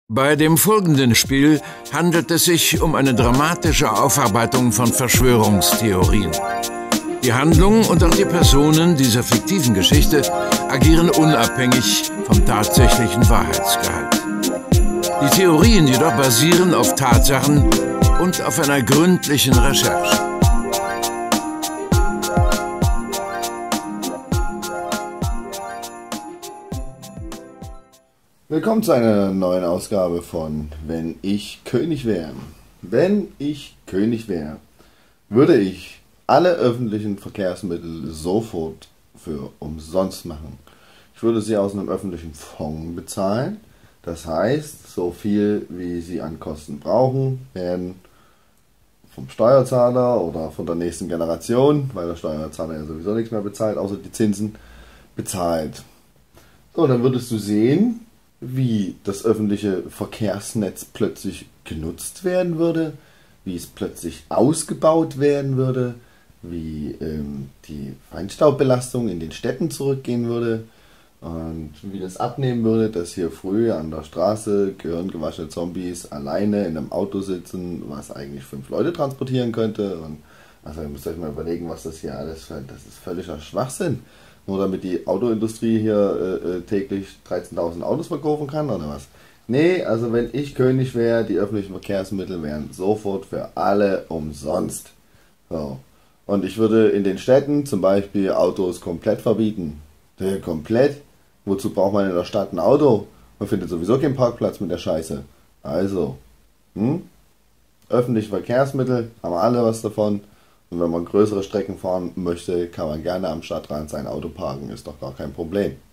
Bei dem folgenden Spiel handelt es sich um eine dramatische Aufarbeitung von Verschwörungstheorien. Die Handlung und auch die Personen dieser fiktiven Geschichte agieren unabhängig vom tatsächlichen Wahrheitsgehalt. Die Theorien jedoch basieren auf Tatsachen und auf einer gründlichen Recherche. Willkommen zu einer neuen Ausgabe von Wenn ich König wäre. Wenn ich König wäre, würde ich alle öffentlichen Verkehrsmittel sofort für umsonst machen. Ich würde sie aus einem öffentlichen Fonds bezahlen. Das heißt, so viel wie sie an Kosten brauchen, werden vom Steuerzahler oder von der nächsten Generation, weil der Steuerzahler ja sowieso nichts mehr bezahlt, außer die Zinsen, bezahlt. So, dann würdest du sehen, wie das öffentliche Verkehrsnetz plötzlich genutzt werden würde, wie es plötzlich ausgebaut werden würde, wie die Feinstaubbelastung in den Städten zurückgehen würde und wie das abnehmen würde, dass hier früh an der Straße gehirngewaschene Zombies alleine in einem Auto sitzen, was eigentlich 5 Leute transportieren könnte. Und also ihr müsst euch mal überlegen, was das hier alles für, das ist völliger Schwachsinn. Nur damit die Autoindustrie hier täglich 13.000 Autos verkaufen kann, oder was? Nee, also wenn ich König wäre, die öffentlichen Verkehrsmittel wären sofort für alle umsonst. So. Und ich würde in den Städten zum Beispiel Autos komplett verbieten. Komplett? Wozu braucht man in der Stadt ein Auto? Man findet sowieso keinen Parkplatz mit der Scheiße. Also, öffentliche Verkehrsmittel, haben alle was davon. Und wenn man größere Strecken fahren möchte, kann man gerne am Stadtrand sein Auto parken, ist doch gar kein Problem.